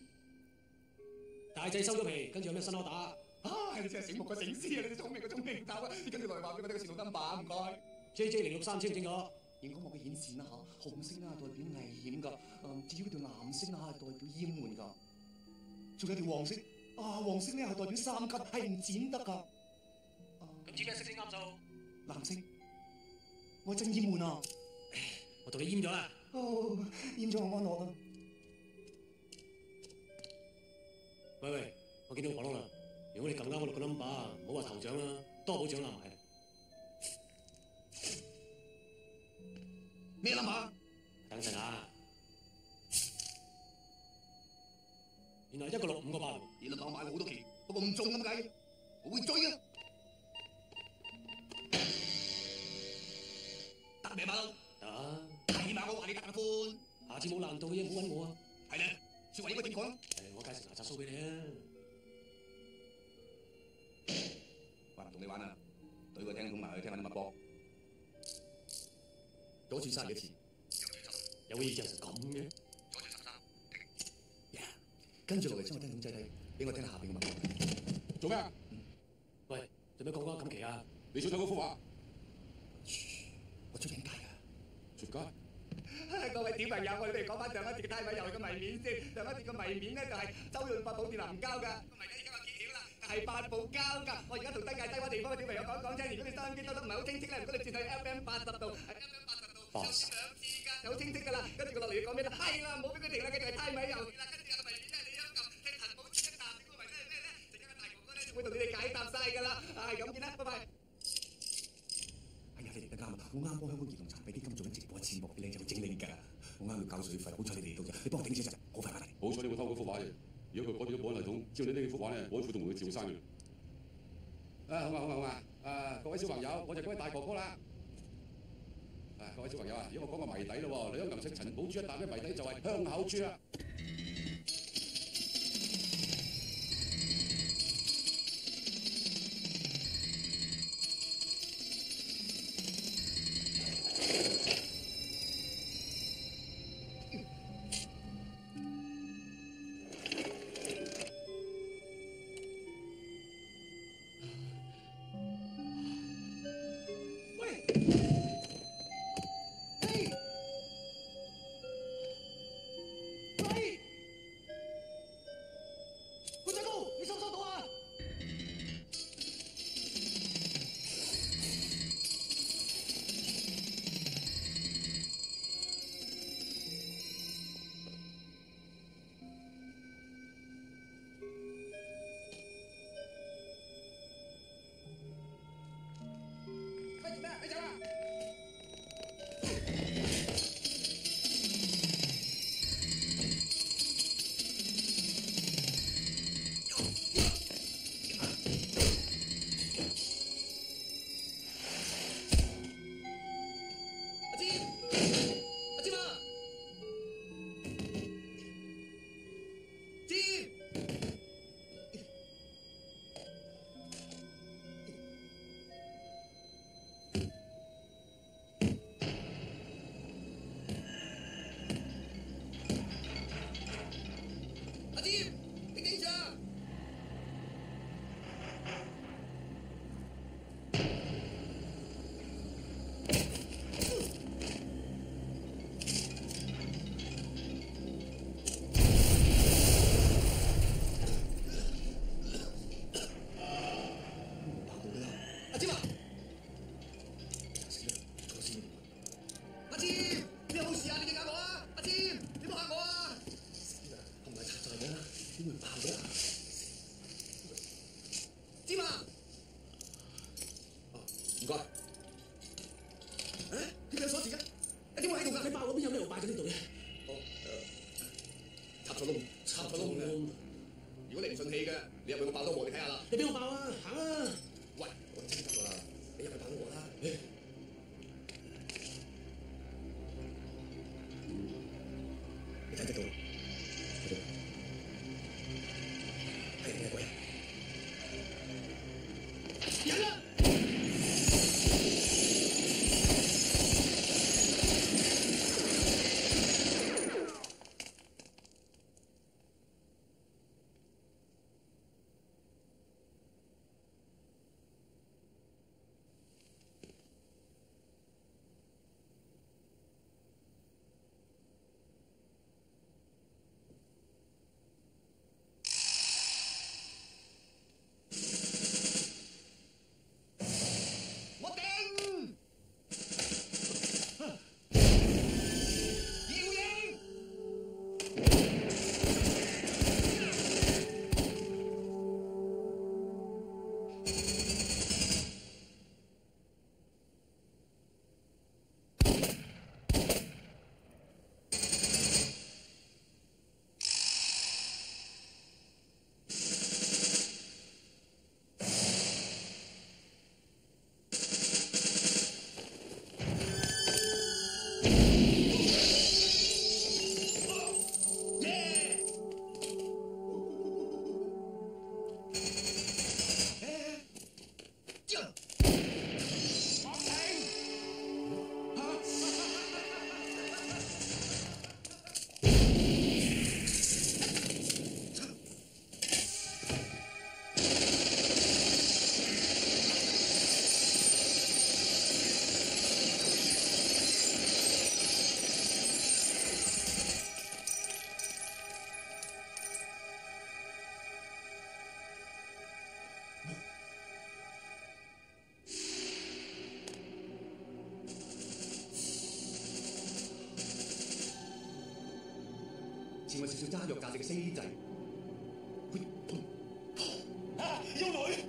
大掣收咗皮，跟住有咩新柯打？ 你真係醒目過醒獅啊！你啲聰明過聰明頭啊！你跟住來話俾我聽個線路燈碼，唔該。 JJ063清唔清楚？ 熒光幕嘅顯示啦嚇，紅色啊代表危險㗎，至於嗰條藍色啊係代表淹沒㗎，仲有條黃色黃色咧係代表3級，係唔剪得㗎。 咁知咩色先啱數？ 藍色，我真淹沒啊！ 我同你淹咗啦。 淹咗我安樂啊！ 喂，我見到個角落啦。如果你撳啱我6個 number， 唔好話頭獎啦，多寶獎啦埋。 咩 number？ 等陣啊！原來1個6 5個8。 你 number 我買過好多期，不過唔中咁解，我會追啊！得未馬騮？得。起碼我話你得啊寬。 下次冇難度嘅嘢唔好揾我啊！ 係咧，説話應該點講啊？ 我介紹牙刷酥俾你啊！ 喂，唔同你玩啦，對個聽筒埋去聽下啲乜波。 嗰次生幾次？ 有冇意見咁嘅？ 左住13。跟住落嚟將個聽筒仔睇，俾我聽下邊嘅問題。 做咩啊？ 喂，做咩講緊咁奇啊？ 你想睇嗰幅畫？ 我出緊街啊！ 出街？ 各位小朋友，我哋講翻上一節嘅太米遊嘅謎面先。上一節嘅謎面咧就係周潤發補電能膠㗎。個謎咧而家話揭曉啦，係8部膠㗎。我而家同低界低窪地方嘅小朋友講聲，如果你收音機收得唔係好清晰咧，唔該你轉去 FM 80度，係 FM 80度，有2次㗎，好清晰㗎啦。跟住佢落嚟要講咩咧？係啦，唔好俾佢停啦，繼續係太米遊戲啦。跟住有個謎面咧，你一撳聽陳寶珠一答，呢個謎咧係咩咧？陣間個大哥哥咧就會同你哋解答晒㗎啦。係咁見啦，拜拜。 哎呀，你嚟得啱啊！我啱幫香港兒童殘疾基金做緊直播節目，你就整理㗎。我啱要交水費，好彩你哋到啫。你幫我頂住一陣，好快翻嚟。 好彩你冇偷嗰幅畫啫，如果佢改變咗保安系統，只要你拎幅畫咧，保安副同會照生嘅。好啊！各位小朋友，我就嗰位大哥哥啦。各位小朋友啊，如果我講個謎底咯喎，你一撳識陳寶珠一答嘅謎底就係香口珠啦。 仲有少少揸藥價值嘅死仔。 妖女！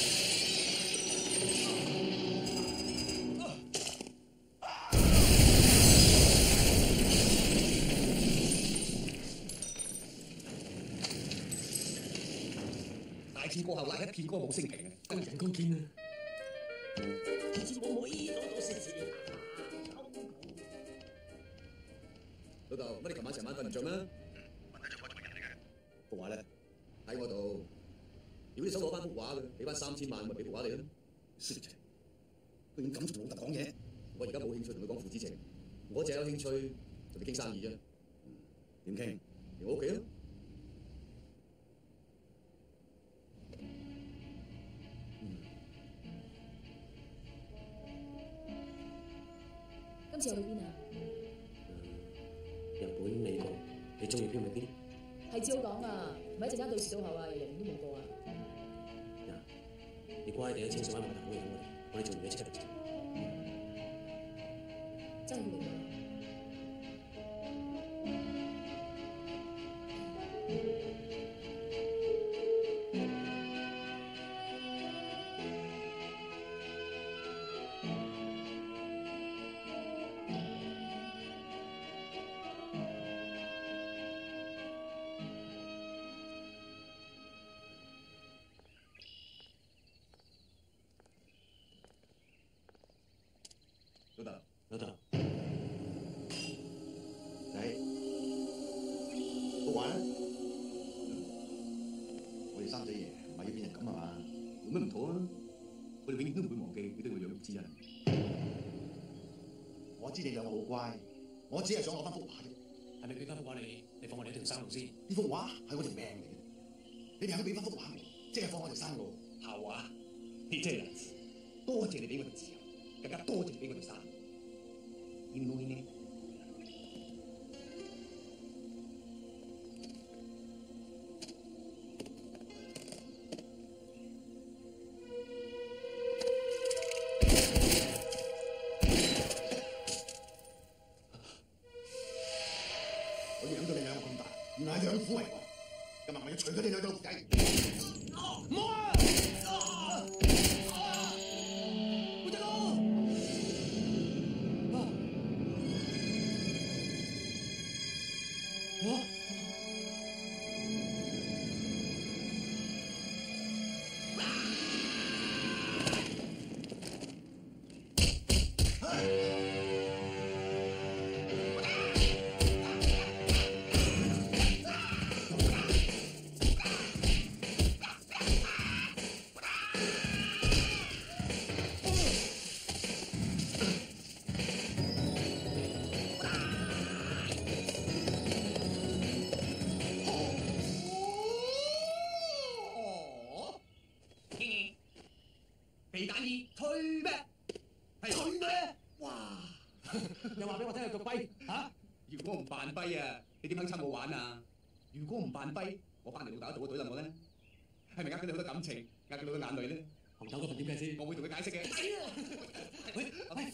大戰過後，哪一片歌舞升平啊！軍人高見啊！ 我可以多多食字。 老豆，乜你琴晚成晚瞓唔着咩？ 問題就開咗人嚟嘅。 幅畫咧喺我度。如果你想攞翻幅畫嘅，俾翻3000萬，咪俾幅畫你啦。衰仔，居然敢同老豆講嘢！我而家冇興趣同佢講父子情，我淨係有興趣同你傾生意啫。點傾？嚟我屋企咯。 今次又去邊啊？ 日本、美國，你中意邊咪啲？ 係照講啊，唔係一陣間到時到後啊，日日都冇過啊。 嗱，你乖地喺清水灣碼頭嗰度等我哋做完嘢即刻嚟。 真係嚟㗎。 老豆， 仔，幅畫咧？我哋三仔爺唔係要變成咁啊嘛？ 有咩唔妥啊？我哋永遠都唔會忘記你對我養育之恩。 我知你兩個好乖，我只係想攞翻幅畫啫。 係咪俾翻幅畫你？你放我哋一條生路先。 呢幅畫係我條命嚟嘅，你哋肯俾翻幅畫我，即係放我條生路。 校話，你真係仁慈，多謝你俾我條自由，更加多謝你俾我條生路。要唔要呢？ 我養到你兩個咁大，原來係養虎為患。今日我要除咗你兩個碌仔。 唔好啊！胡大哥！ 皮蛋意吹咩？係吹咩？哇！ 又話俾我聽佢腳跛嚇？ 如果唔扮跛啊，你點肯參我玩啊？如果唔扮跛，我翻嚟老豆都懟冧我咧，係咪呃咗你好多感情，呃咗你好多眼淚咧？ 紅豆嗰份點計先？ 我會同佢解釋嘅。 喂，老豆。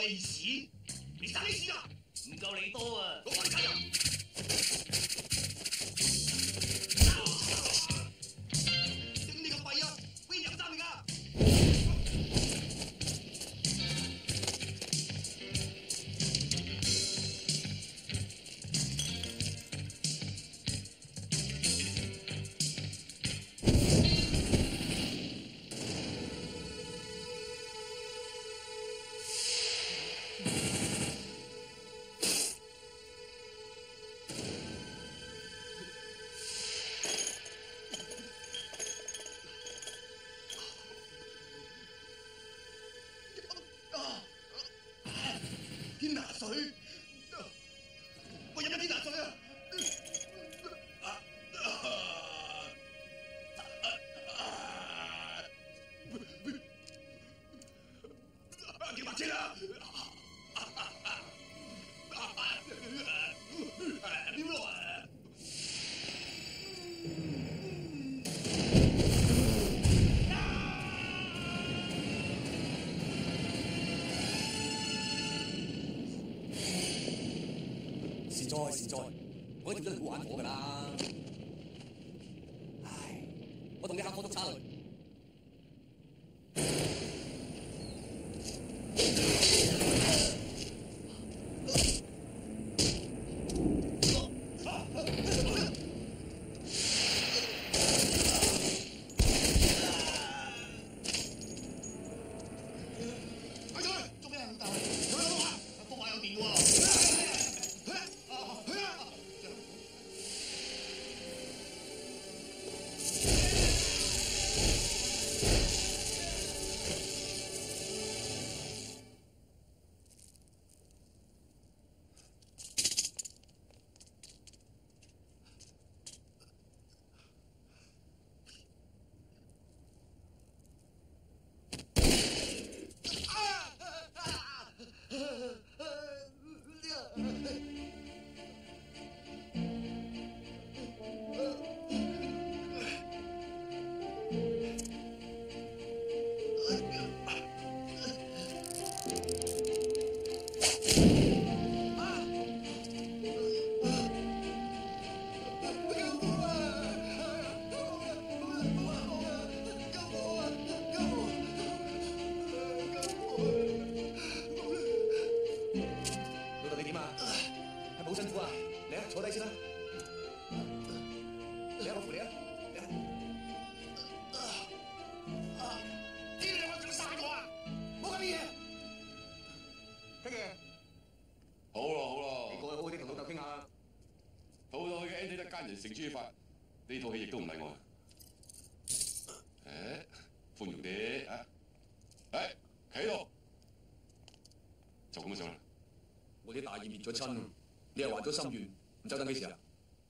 喂屎！你生你屎啊！唔夠你多啊！我幫你加油！頂你個肺啊！邊有爭你㗎？天拿水，我飲咗天拿水啊！叫白車啦！點落啊？ 善哉，我一條真係好玩火㗎啦！唉，我同你客火燭叉雷。 成豬法呢套戲亦都唔例外。寬容啲啊！企喺度，就咁樣上啦。 我啲大義滅咗親，你又還咗心願，唔走等幾時啊？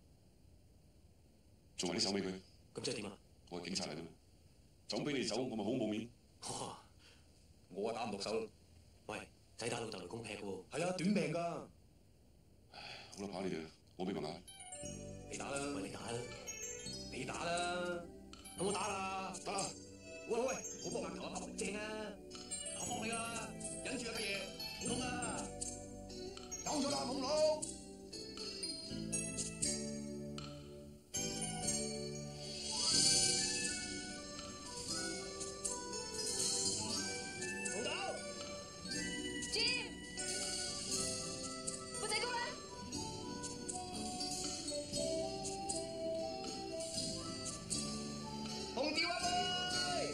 做埋啲手尾佢。 咁即係點啊？ 我係警察嚟㗎嘛，就咁俾你走，我咪好冇面。 我啊打唔落手。喂，仔打老豆雷公劈喎。係啊，短命㗎。 好啦，跑你哋，我俾埋眼。 你打啦，喂，你打啦，你打啦，咁我打啦，打啦，喂，我幫額頭啊，拍正啊，我幫你啦，忍住啊，家爺，唔痛啊，有咗啦，懵佬。紅豆 ，Jim，我仔公啦。 紅調啊妹！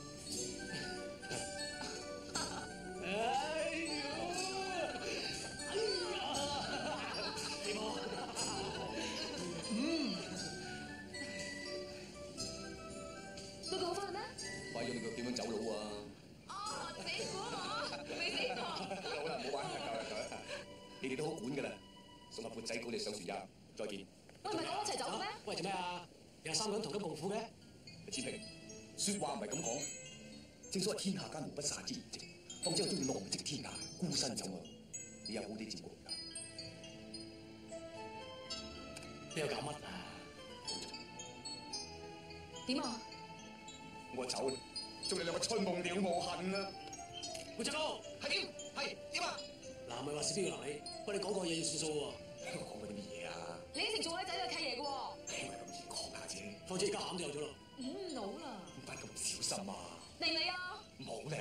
嗰個好翻咩？ 快咗你腳點樣走佬啊？ 哦，你估我，未死過。 好啦，唔好玩啦，夠啦，你哋都好管㗎啦，送阿闊仔估你上船入，再見。 喂，唔係我一齊走咩？ 喂，做咩啊？又係3個人同甘共苦嘅？ 千平，説話唔係咁講。正所謂天下間無不煞之筵席，況且我中意浪跡天涯，孤身走我，你有好啲照顧㗎。 你又搞乜啊？ 點啊？ 我走啦，祝你兩個春夢了無痕啦！ 胡振高， 係點？係點啊？ 嗱，咪話是邊個嗱你？不過你講過嘢要算數喎。 我講過啲乜嘢啊？ 你應承做我仔嘅契爺嘅喎。 係咪咁易講下啫？ 況且而家餡都有咗咯。 老啦。 唔翻咁小心啊！ 定你啊？ 冇咧。